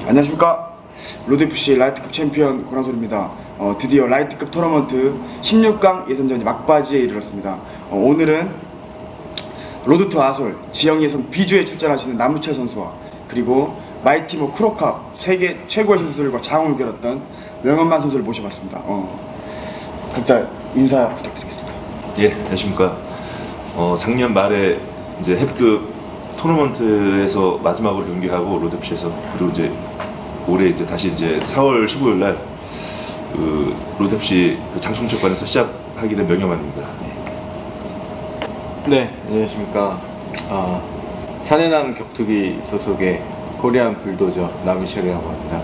안녕하십니까. 로드FC 라이트급 챔피언 고란솔입니다. 드디어 라이트급 토너먼트 16강 예선전이 막바지에 이르렀습니다. 오늘은 로드 투 아솔 지역 예선 B조에 출전하시는 남우철 선수와 그리고 마이티모 크로캅 세계 최고의 선수들과 장을 겨뤘던 명현만 선수를 모셔봤습니다. 각자 인사 부탁드리겠습니다. 예, 안녕하십니까. 작년 말에 이제 햅급 토너먼트에서 마지막으로 경기하고 로드FC에서, 그리고 이제 올해 이제 다시 이제 4월 15일 날 그 로드FC 그 장충체육관에서 시작하게 된 명현만입니다. 네, 안녕하십니까. 사내남 격투기 소속의 코리안 불도저 남우철이라고 합니다.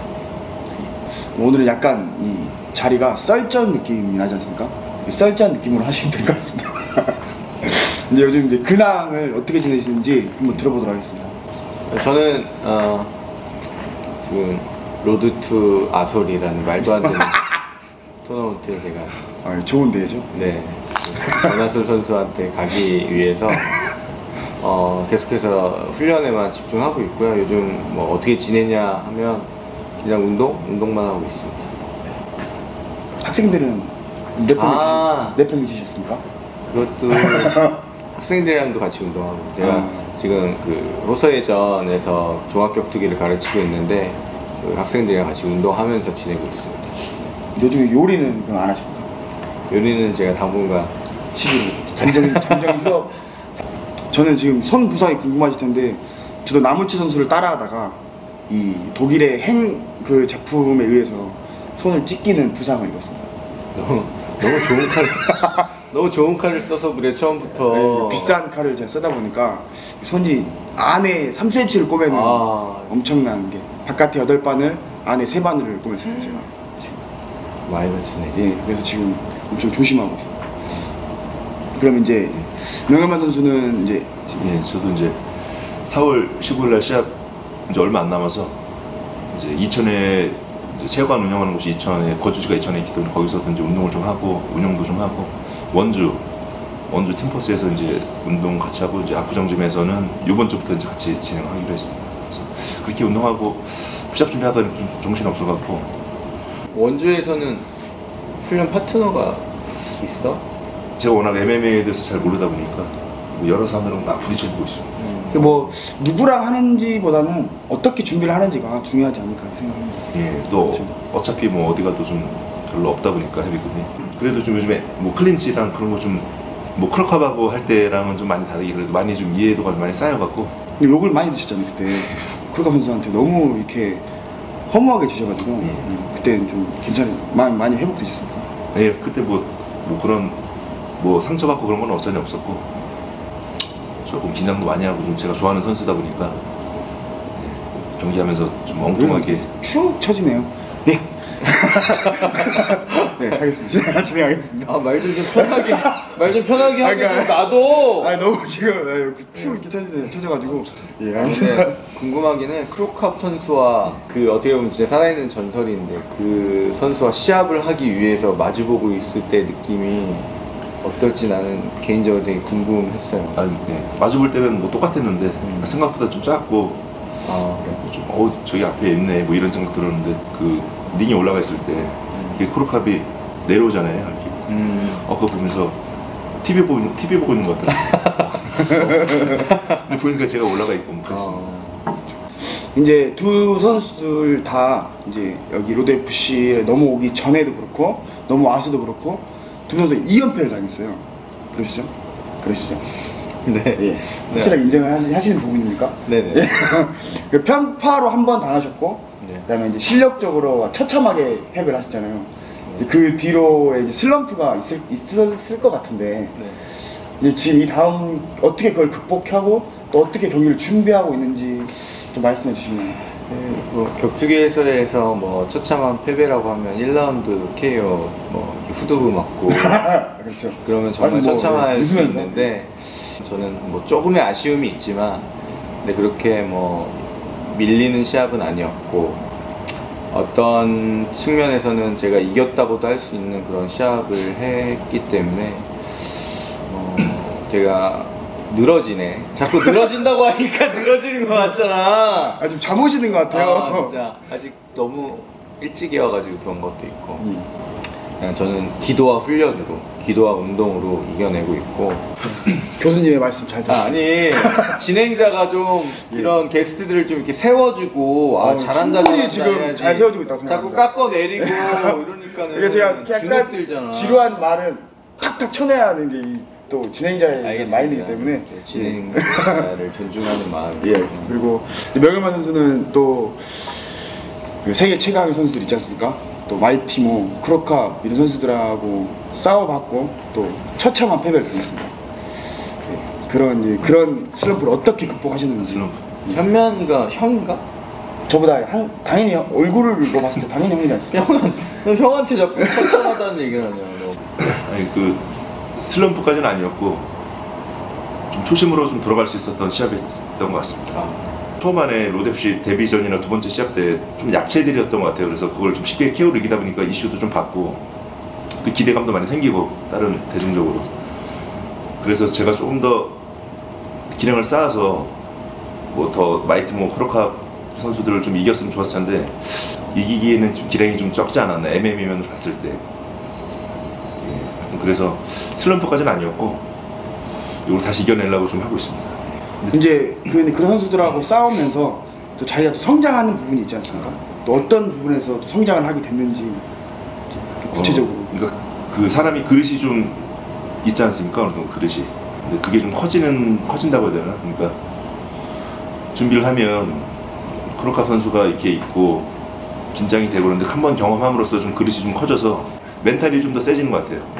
오늘은 약간 이 자리가 썰전 느낌이 나지 않습니까? 썰전 느낌으로 하시면 될 것 같습니다. 이제 요즘 이제 근황을 어떻게 지내시는지 한번 들어보도록 하겠습니다. 저는 지금 로드 투 아솔이라는 말도 안 되는 토너먼트에 제가 좋은 대회죠? 네, 권하솔 선수한테 가기 위해서 계속해서 훈련에만 집중하고 있고요. 요즘 뭐 어떻게 지내냐 하면 그냥 운동만 하고 있습니다. 학생들은 몇 명 계셨습니까? 그것도 학생들이랑도 같이 운동하고, 제가 지금 그 호서예전에서 종합격투기를 가르치고 있는데 그 학생들이랑 같이 운동하면서 지내고 있습니다. 요즘 요리는 그럼 안 하십니까? 요리는 제가 당분간 시기로 잠정 휴업. 저는 지금 손 부상이 궁금하실 텐데, 저도 남우철 선수를 따라하다가 이 독일의 그 제품에 의해서 손을 찢기는 부상을 입었습니다. 너무 좋은 칼을 너무 좋은 칼을 써서 그래. 처음부터 네, 비싼 칼을 제가 쓰다 보니까 손이 안에 3cm를 꼬매는 엄청난 게, 바깥에 8바늘 안에 3바늘을 꼬맸습니다. 제가 많이 다치네 진짜. 예, 그래서 지금 엄청 조심하고 있습니다. 그럼 이제 명현만 선수는 이제 저도 이제 4월 15일 날 시합 이제 얼마 안 남아서 이제 이천에 체육관 운영하는 곳이 이천에, 거주지가 이천에 있기 때문에 거기서 이제 운동을 좀 하고 운영도 좀 하고, 원주 팀퍼스에서 이제 운동 같이 하고, 이제 압구정짐에서는 이번 주부터 이제 같이 진행하기로 했습니다. 그래서 그렇게 운동하고 시합 준비하다 좀 정신이 없어갖고. 원주에서는 훈련 파트너가 있어? 제가 워낙 MMA에 대해서 잘 모르다 보니까 여러 사람들은 막 부딪혀보고 있습니다. 뭐 누구랑 하는지보다는 어떻게 준비를 하는지가 중요하지 않을까 생각합니다. 예, 또 그렇죠. 어차피 뭐 어디 가도 좀 별로 없다 보니까 헤비급이. 그래도 좀 요즘에 뭐 클린치랑 그런 거 좀 뭐 크로캅하고 할 때랑은 좀 많이 다르게 그래도 많이 좀 이해도가 많이 쌓여갖고. 욕을 많이 드셨잖아요 그때. 크로캅 선수한테 너무 이렇게 허무하게 주셔가지고 그때는 좀 많이 회복되셨습니까? 예, 그때 뭐 그런 뭐 상처받고 그런 건 어쩌니 없었고, 조금 긴장도 많이 하고 좀 제가 좋아하는 선수다 보니까 경기하면서 좀 엉뚱하게 축 처지네요. 예. 네, 하겠습니다. 진행하겠습니다. 말 좀 편하게 하게 좀 놔둬. 너무 지금 축 이렇게 처져가지고. 예, 알겠습니다. 궁금하긴 해. 크로캅 선수와 그 어떻게 보면 진짜 살아있는 전설인데, 그 선수와 시합을 하기 위해서 마주보고 있을 때 느낌이 어떨지 나는 개인적으로 되게 궁금했어요. 마주볼 때는 뭐 똑같았는데 생각보다 좀 작고, 그래. 좀 저기 앞에 있네 뭐 이런 생각 들었는데, 그 링에 올라가 있을 때 이게 크로캅이 내려오잖아요 이렇게. 그거 보면서 TV 보고 있는 것 같아요. 근데 보니까 제가 올라가 있고 뭐 그랬습니다. 이제 두 선수들 다 이제 여기 로드FC에 넘어오기 전에도 그렇고 넘어와서도 그렇고 두 선수 2연패를 당했어요. 그러시죠? 네. 예. 확실하게 인정을 하시는 부분입니까? 네네. 그 편파로 한 번 당하셨고, 그다음에 이제 실력적으로 처참하게 패배를 하셨잖아요. 그 뒤로 이제 슬럼프가 있을 것 같은데, 이제 지금 이 다음 어떻게 그걸 극복하고 또 어떻게 경기를 준비하고 있는지 좀 말씀해 주시면. 뭐 격투기에서 뭐 처참한 패배라고 하면 1라운드 KO 뭐 이렇게 후두부 맞고 그렇죠. 그러면 정말 처참할 수 있는데, 저는 뭐 조금의 아쉬움이 있지만 근데 그렇게 뭐 밀리는 시합은 아니었고, 어떤 측면에서는 제가 이겼다고도 할 수 있는 그런 시합을 했기 때문에 제가 늘어지네. 자꾸 늘어진다고 하니까 늘어지는 것 같잖아. 좀 잠오시는 것 같아요. 아, 진짜 아직 너무 일찍이어가지고 그런 것도 있고. 그냥 저는 기도와 훈련으로, 기도와 운동으로 이겨내고 있고. 교수님의 말씀 잘 들었어요. 아니 진행자가 좀 이런 게스트들을 좀 이렇게 세워주고 잘한다 충분히 잘한다 지금 해야지. 잘 세워주고 있다고 자꾸 생각합니다. 깎아내리고 이러니까는 이게 제가 주눅 들잖아. 약간 지루한 말은 탁탁 쳐내야 하는 게 또 진행자의 알겠습니다. 마인드이기 때문에 진행자를 존중하는 마음이 예. 그리고 명현만 선수는 또 그 세계 최강의 선수들 있지 않습니까? 또 마이티모, 크로캅 이런 선수들하고 싸워봤고 또 처참한 패배를 당했습니다. 예. 그런 슬럼프를 어떻게 극복하셨는지. 슬럼프. 현면가 형인가? 저보다 당연히 얼굴로 봤을 때 당연히 형이지 않습니까? 너 형한테 자꾸 처참하다는 얘기를 하냐. 아니 그 슬럼프까지는 아니었고 좀 초심으로 좀 돌아갈 수 있었던 시합이었던 것 같습니다. 초반에 로뎁시 데뷔 전이나 두 번째 시합 때 좀 약체들이었던 것 같아요. 그래서 그걸 좀 쉽게 KO를 이기다 보니까 이슈도 좀 받고 그 기대감도 많이 생기고 다른 대중적으로. 그래서 제가 조금 더 기량을 쌓아서 뭐 더 마이티모, 크로캅 선수들을 좀 이겼으면 좋았을 텐데 이기기에는 좀 기량이 좀 적지 않았나 MMA면 봤을 때. 그래서 슬럼프까지는 아니었고 이걸 다시 이겨내려고 좀 하고 있습니다. 이제 그런 선수들하고 싸우면서 또 자기가 또 성장하는 부분이 있지 않습니까? 또 어떤 부분에서 또 성장을 하게 됐는지 좀 구체적으로. 그러니까 그 사람이 그릇이 좀 있지 않습니까? 어느 정도 그릇이. 근데 그게 좀 커진다고 해야 되나? 그러니까 준비를 하면 크로캅 선수가 이렇게 있고 긴장이 되고 그런데 한번 경험함으로써 좀 그릇이 좀 커져서 멘탈이 좀 더 세지는 것 같아요.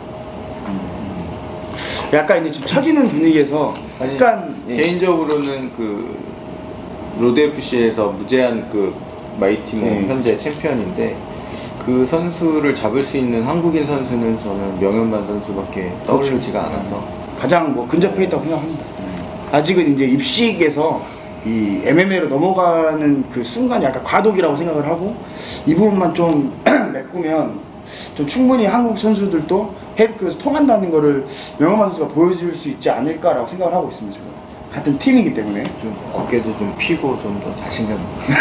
약간 이제 지금 처지는 분위기에서 약간 개인적으로는 그 로드 FC에서 무제한 그 마이티모 현재 챔피언인데 그 선수를 잡을 수 있는 한국인 선수는 저는 명현만 선수밖에 떠오르지가 않아서 가장 뭐 근접해 있다고 생각합니다. 아직은 이제 입식에서 이 MMA로 넘어가는 그 순간이 약간 과도기라고 생각을 하고 이 부분만 좀 메꾸면 좀 충분히 한국 선수들도 헤비급에서 통한다는 거를 명현만 선수가 보여줄 수 있지 않을까라고 생각을 하고 있습니다. 제가. 같은 팀이기 때문에 좀 어깨도 좀 피고 좀 더 자신감.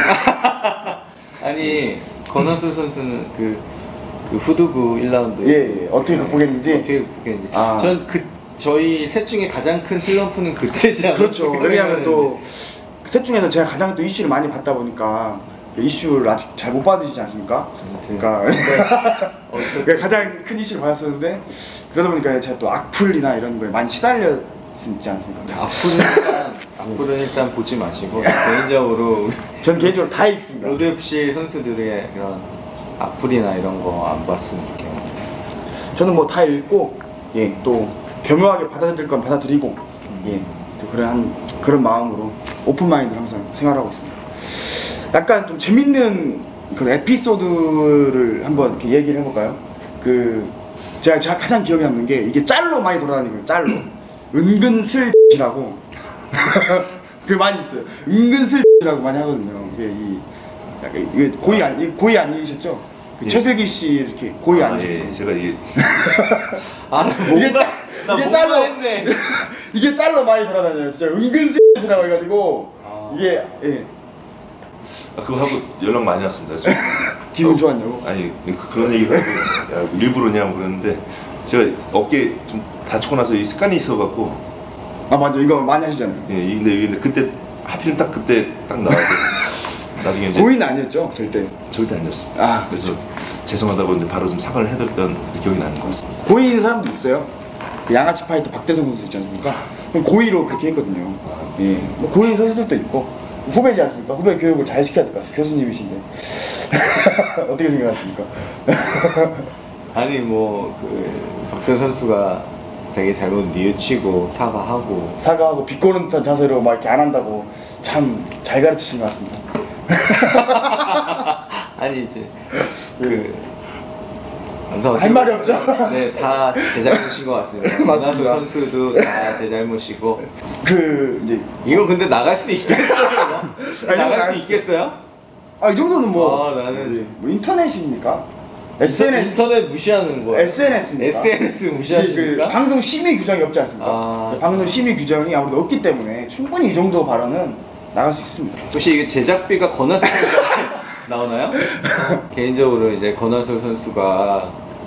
아니 권한솔 선수는 그 후두부 1라운드 예. 어떻게 극복했는지. 어떻게 극복했는지. 전 저희 셋 중에 가장 큰 슬럼프는 그때지 않았어요? 그렇죠. 왜냐하면 또 셋 중에서 제가 가장 또 이슈를 많이 받다 보니까 이슈를 아직 잘 못 받으시지 않습니까? 그러니까 가장 큰 이슈를 받았었는데 그러다 보니까 제가 또 악플이나 이런 거에 많이 시달렸지 않습니까? 악플은 일단 보지 마시고 개인적으로 전 개인적으로 다 읽습니다. 로드 FC 선수들의 그런 악플이나 이런 거 안 봤으면 좋겠네요. 저는 뭐 다 읽고 또 교묘하게 받아들일 건 받아들이고 또 그런 마음으로 오픈 마인드를 항상 생활하고 있습니다. 약간 좀 재밌는 그 에피소드를 한번 이렇게 얘기를 해볼까요? 제가 가장 기억에 남는 게 이게 짤로 많이 돌아다니고요. 짤로 은근슬이라고 그 많이 있어요. 은근슬이라고 많이 하거든요. 이게 고의 아니셨죠? 그 최슬기 씨 이렇게 고의 아니셨죠? 예, 제가 이게 이게 짤로 했네. 이게 짤로 많이 돌아다녀요. 진짜 은근슬이라고 해가지고 이게 그거 하고 연락 많이 왔습니다. 기분 좋았냐고? 아니 그런 얘기를 하고 야, 일부러냐고 그러는데 제가 어깨 좀 다치고 나서 이 습관이 있어갖고 맞아 이거 많이 하시잖아요. 근데 그때 하필 딱 그때 딱 나와서 나중에 이제 고의는 아니었죠? 절대 아니었습니다. 그래서 죄송하다고 이제 바로 좀 사과를 해드렸던 기억이 나는 것 같습니다. 고의인 사람도 있어요. 그 양아치 파이터 박대성 선수 있지 않습니까? 그럼 고의로 그렇게 했거든요. 뭐 고의인 선수들도 있고 후배지 않습니까? 후배 교육을 잘 시켜야 될 것 같아요. 교수님이신데 어떻게 생각하십니까? 아니 뭐 박대성 선수가 자기 잘못 뉘우치고 사과하고 비꼬는 듯한 자세로 막 이렇게 안 한다고 참 잘 가르치신 것 같습니다. 아니 이제 할 말이 없죠? 네, 다 제 잘못인 것 같습니다. 맞습니다. 선수도 다 제 잘못이고. 이제 이거 근데 나갈 수 있겠어요? 나갈 수 있겠어요? 이 정도는 뭐 나는 뭐 인터넷이니까 SNS 인터넷 무시하는 거야. SNS입니까? SNS 무시하십니까? 방송 심의 규정이 없지 않습니까? 아, 방송 심의 규정이 아무래도 없기 때문에 충분히 이 정도 발언은 나갈 수 있습니다. 혹시 이게 제작비가 권하솔 선수한테 나오나요? 개인적으로 이제 권하솔 선수가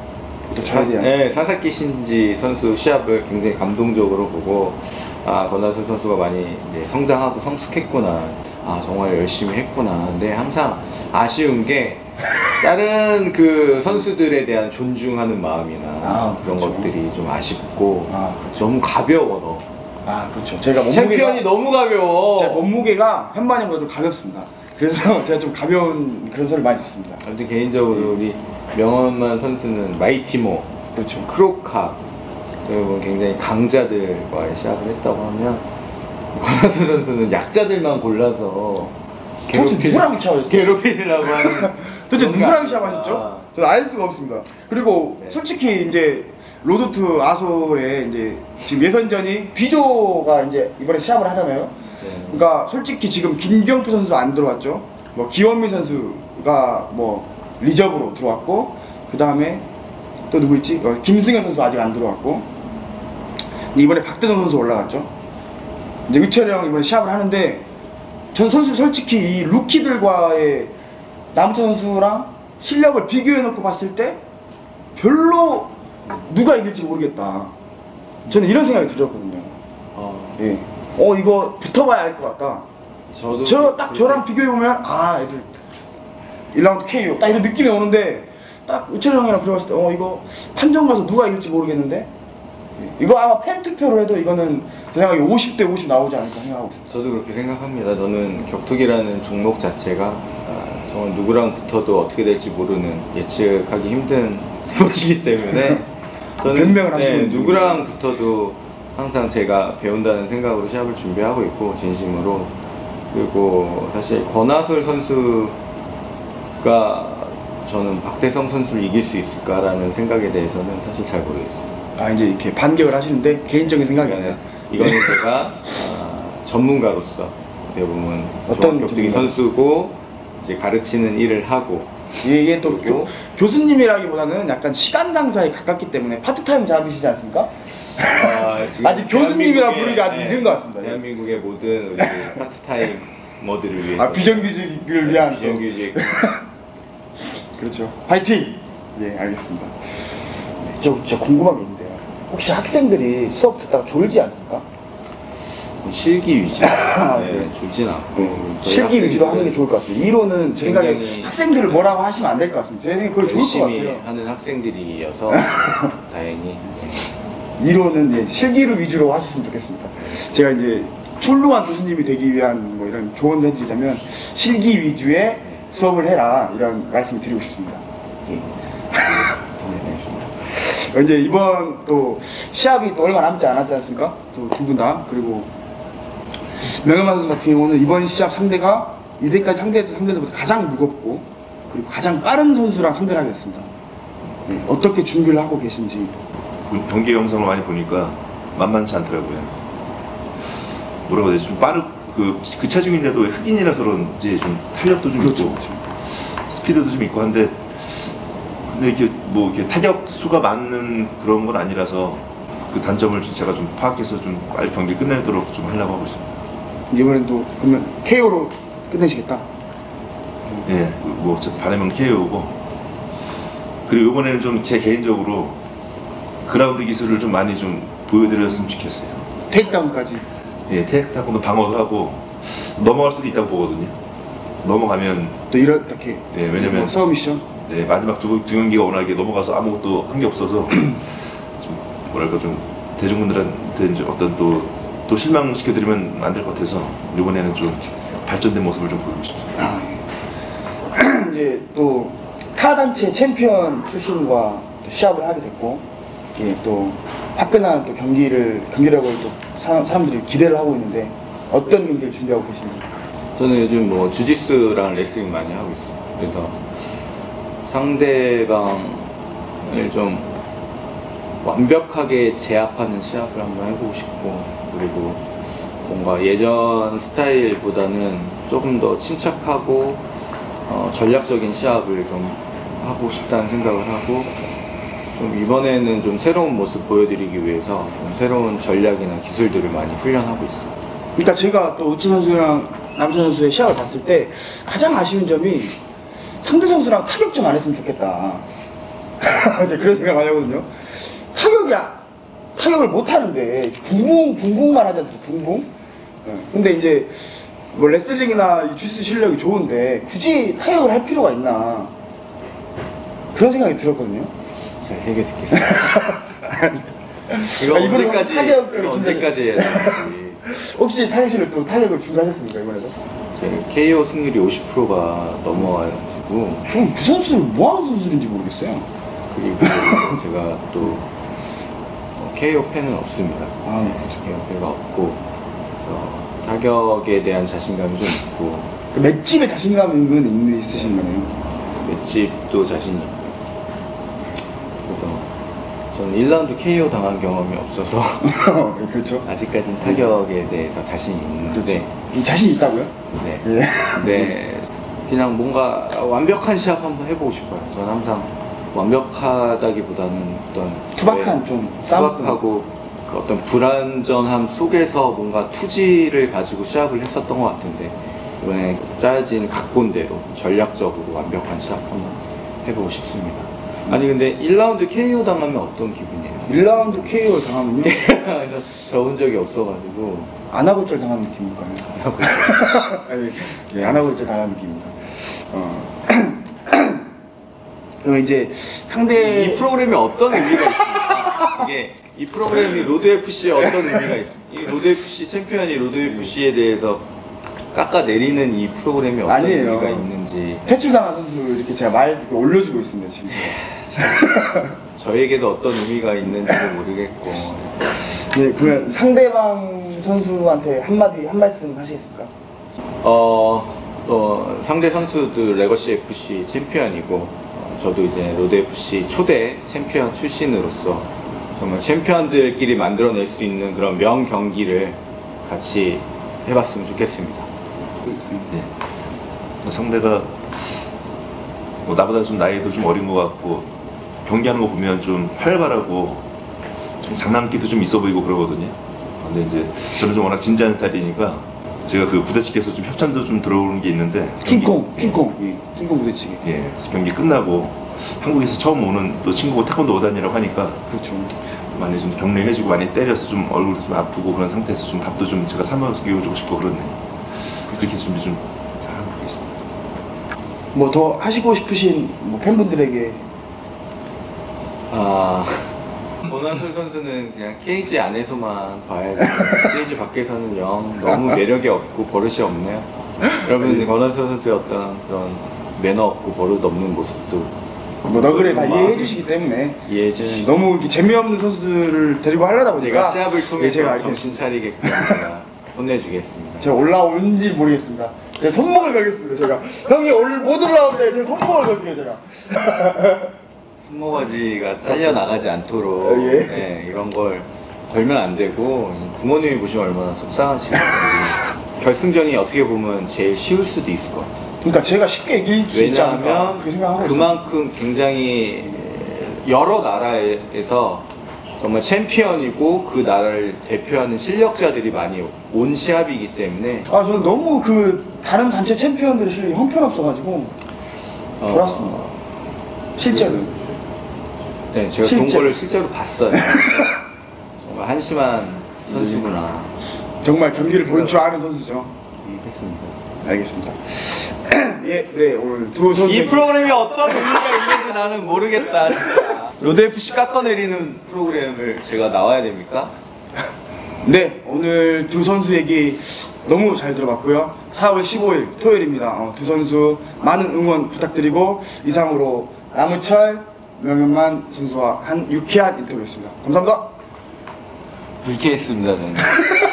사사키 신지 선수 시합을 굉장히 감동적으로 보고 권하솔 선수가 많이 이제 성장하고 성숙했구나. 정말 열심히 했구나. 근데 항상 아쉬운 게 다른 그 선수들에 대한 존중하는 마음이나 그런 그렇죠. 것들이 좀 아쉽고 그렇죠. 너무 가벼워 너. 그렇죠. 제가 챔피언이 너무 가벼워. 제 몸무게가 현만형보다 좀 가볍습니다. 그래서 제가 좀 가벼운 그런 소리를 많이 듣습니다. 아무튼 개인적으로 우리 명언만 선수는 마이티모, 그렇죠. 크로카 그리고 굉장히 강자들과의 시합을 했다고 하면 권하솔 선수는 약자들만 골라서 도대체 누구랑 시합했어요? 괴롭히려고 하는. 도대체 뭔가- 누구랑 시합하셨죠? 저는 알 수가 없습니다. 그리고 네. 솔직히 이제 로드투 아솔의 이제 지금 예선전이 비조가 이제 이번에 시합을 하잖아요. 네. 그러니까 솔직히 지금 김경표 선수 안 들어왔죠. 뭐 기원미 선수가 뭐 리저브로 들어왔고, 그 다음에 또 누구 있지? 김승현 선수 아직 안 들어왔고, 이번에 박대성 선수 올라갔죠. 이제 의철형 이번에 시합을 하는데, 전 선수 솔직히 이 루키들과의 남우태 선수랑 실력을 비교해놓고 봤을 때 별로 누가 이길지 모르겠다. 저는 이런 생각이 들었거든요. 예. 이거 붙어봐야 알 것 같다. 저도 딱 저랑 비교해보면 애들 1라운드 KO 딱 이런 느낌이 오는데, 딱 우철 형이랑 그래봤을 때 이거 판정 가서 누가 이길지 모르겠는데, 이거 아마 팬 투표로 해도 이거는 제 생각에 50대 50 나오지 않을까 생각하고 있습니다. 저도 그렇게 생각합니다. 저는 격투기라는 종목 자체가 정말 누구랑 붙어도 어떻게 될지 모르는, 예측하기 힘든 스포츠이기 때문에 저는 변명을 하시는 누구랑 붙어도 항상 제가 배운다는 생각으로 시합을 준비하고 있고, 진심으로. 그리고 사실 권하솔 선수가 저는 박대성 선수를 이길 수 있을까라는 생각에 대해서는 사실 잘 모르겠어요. 이제 이렇게 반격을 하시는데 개인적인 생각입니다. 이거는 제가 전문가로서 대부분 어떤 격투기 전문가? 선수고 이제 가르치는 일을 하고, 이게 또 그리고 교수님이라기보다는 약간 시간 강사에 가깝기 때문에 파트타임 잡이시지 않습니까? 지금 아직 교수님이라 대한민국의- 부르기가 아직 이른 것 같습니다. 대한민국의 모든 우리 파트타임머들을 위해서 비정규직을 위한 또- 비정규직. 그렇죠. 화이팅! 예, 알겠습니다. 진짜 궁금한 게 있는데요. 혹시 학생들이 수업 듣다가 졸지 않습니까? 실기 위주. 네. 졸진 않고 저희 실기 위주로 하는 게 학생들은 좋을 것 같습니다. 이론은 제 생각에 굉장히- 학생들을 뭐라고 하시면 안 될 것 같습니다. 제 생각에 그게 좋을 것 열심히 같아요. 하는 학생들이어서 다행히. 이론은 실기를 위주로 하셨으면 좋겠습니다. 제가 이제 훌륭한 교수님이 되기 위한 뭐 이런 조언을 해드리자면 실기 위주의 수업을 해라, 이런 말씀을 드리고 싶습니다. 예. 네, 알겠습니다. 이제 이번 또 시합이 또 얼마 남지 않았지 않습니까? 또 두 분 다. 그리고 명현만 선수 같은 경우는 이번 시합 상대가 이제까지 상대들보다 가장 무겁고 그리고 가장 빠른 선수랑 상대를 하게 됐습니다. 예, 어떻게 준비를 하고 계신지. 경기 영상을 많이 보니까 만만치 않더라고요. 뭐라고 해야 되지? 좀 그 체중인데도 흑인이라서 그런지 좀 탄력도 좀 그렇죠, 있고, 그렇죠. 스피드도 좀 있고 한데, 근데 이렇게 뭐 이렇게 타격 수가 많은 그런 건 아니라서 그 단점을 제가 좀 파악해서 좀 빨리 경기 끝내도록 좀 하려고 하고 있습니다. 이번엔 또 그러면 KO로 끝내시겠다. 예, 뭐 바람은 KO고, 그리고 이번에는 좀 제 개인적으로 그라운드 기술을 좀 많이 좀 보여드렸으면 좋겠어요. 테이크다운까지. 예, 테이크다운도 방어도 하고 넘어갈 수도 있다고 보거든요. 넘어가면 또 이렇게. 예, 왜냐면 서브 미션. 네, 마지막 두 경기가 워낙에 넘어가서 아무것도 한 게 없어서 좀 뭐랄까 좀 대중분들한테 이제 어떤 또 실망시켜드리면 안 될 것 같아서 이번에는 좀 발전된 모습을 좀 보이고 싶습니다. 이제 또 타 단체 챔피언 출신과 또 시합을 하게 됐고, 예, 또 화끈한 또 경기력을 또 사람들이 기대를 하고 있는데 어떤 경기를 준비하고 계신지. 저는 요즘 뭐 주짓수랑 레슬링 많이 하고 있어요. 그래서 상대방을 좀 완벽하게 제압하는 시합을 한번 해보고 싶고, 그리고 뭔가 예전 스타일보다는 조금 더 침착하고 전략적인 시합을 좀 하고 싶다는 생각을 하고 좀 이번에는 좀 새로운 모습 보여드리기 위해서 좀 새로운 전략이나 기술들을 많이 훈련하고 있습니다. 그러니까 제가 또 우치 선수랑 남준 선수의 시합을 봤을 때 가장 아쉬운 점이 상대 선수랑 타격 좀 안 했으면 좋겠다. 이제 그런 생각 많이 하거든요. 타격을 못 하는데 붕붕만 하지 않습니까? 붕붕. 근데 이제 뭐 레슬링이나 이 주스 실력이 좋은데 굳이 타격을 할 필요가 있나 그런 생각이 들었거든요. 잘 새겨 듣겠습니다. 이거 언제까지 해야 되는지. 혹시 타격실을 또 타격을 준비하셨습니까 이번에도? 제 KO 승률이 50%가 넘어와가지고 그럼 그 선수들 뭐하는 선수들인지 모르겠어요. 그리고 제가 또 KO 팬은 없습니다. 그렇죠. KO 팬가 없고 그래서 타격에 대한 자신감이 좀 있고 맷집에 자신감은 있으신 거네요. 맷집도 자신 있고 그래서 저는 1라운드 KO 당한 경험이 없어서 그렇죠. 아직까지는 타격에 대해서 자신이 있는데 그렇죠. 자신 있다고요? 네. 예. 네. 그냥 뭔가 완벽한 시합 한번 해보고 싶어요. 저는 항상 완벽하다기보다는 어떤 투박한 좀 투박하고 그 어떤 불안전함 속에서 뭔가 투지를 가지고 시합을 했었던 것 같은데 이번에 짜여진 각본대로 전략적으로 완벽한 시합 한번 해보고 싶습니다. 아니 근데 1라운드 KO 당하면 어떤 기분이에요? 1라운드 KO 당하면요? 그래서 저본 적이 없어가지고 안아골절 당한 느낌일까요? 예, 안아골절 당한 느낌입니다. 그러면 이제 상대 이 프로그램이 어떤 의미가 있습니까? 이게 이 프로그램이 로드 FC에 어떤 의미가 있어요? 이 로드 FC 챔피언이 로드 FC에 대해서 깎아내리는 이 프로그램이 어떤 아니에요. 의미가 있는지 퇴출당한 선수 이렇게 제가 말 이렇게 올려주고 있습니다 지금. 저에게도 어떤 의미가 있는지도 모르겠고. 네, 그러면 상대방 선수한테 한 말씀 하시겠습니까? 상대 선수도 레거시 FC 챔피언이고 저도 이제 로드 FC 초대 챔피언 출신으로서 정말 챔피언들끼리 만들어낼 수 있는 그런 명 경기를 같이 해봤으면 좋겠습니다. 네. 상대가 뭐 나보다 좀 나이도 좀 어린 것 같고 경기하는 거 보면 좀 활발하고 좀 장난기도 좀 있어 보이고 그러거든요. 근데 이제 저는 좀 워낙 진지한 스타일이니까 제가 그 부대찌개에서 좀 협찬도 좀 들어오는 게 있는데 킹콩 부대찌개. 예, 경기 끝나고 한국에서 처음 오는 또 친구가 태권도 5단이라고 하니까 그렇죠. 많이 좀 격려해주고 많이 때려서 좀 얼굴도 좀 아프고 그런 상태에서 좀 밥도 좀 제가 사 먹여주고 싶고 그렇네요. 그렇게 준비 좀 잘하고 있습니다. 뭐 더 하시고 싶으신 뭐 팬분들에게 권한솔 선수는 그냥 케이지 안에서만 봐야지 케이지 밖에서는 영 너무 매력이 없고 버릇이 없네요. 여러분 권한솔 선수의 어떤 그런 매너 없고 버릇 없는 모습도 뭐 너그레 다 이해해 주시기 때문에 이해해 주시고 너무 이렇게 재미없는 선수들을 데리고 하려다 보니까 제가 시합을 통해서 제가 이렇게 정신 차리게끔 제가 혼내주겠습니다. 제가 올라올지 모르겠습니다. 제가 손목을 걸겠습니다. 제가 형이 오늘 못 올라오는데 제가 손목을 걸게요. 제가 손모가지가 잘려 나가지 않도록 예. 네, 이런 걸 걸면 안 되고 부모님이 보시면 얼마나 속상하시겠어요. 결승전이 어떻게 보면 제일 쉬울 수도 있을 것 같아요. 그러니까 제가 쉽게 이길 수 있지 않을까 왜냐하면 그렇게 생각하고 그만큼 굉장히 여러 나라에서 정말 챔피언이고 그 나라를 대표하는 실력자들이 많이 온 시합이기 때문에 저는 너무 그 다른 단체 챔피언들의 실력이 형편없어가지고 좋았습니다. 실제로. 네, 제가 그런 거를 실제로 봤어요. 정말 한심한 선수구나. 정말 경기를 볼 줄 아는 선수죠. 했습니다. 알겠습니다. 예, 네 오늘 두 선수 이 프로그램이 어떤 의미가 있는지 나는 모르겠다. 로드 FC 깎아내리는 프로그램을 제가 나와야 됩니까? 네 오늘 두 선수 얘기 너무 잘 들어봤고요. 4월 15일 토요일입니다. 두 선수 많은 응원 부탁드리고 이상으로 남우철 명현만 선수와 한 유쾌한 인터뷰였습니다. 감사합니다. 불쾌했습니다 저는.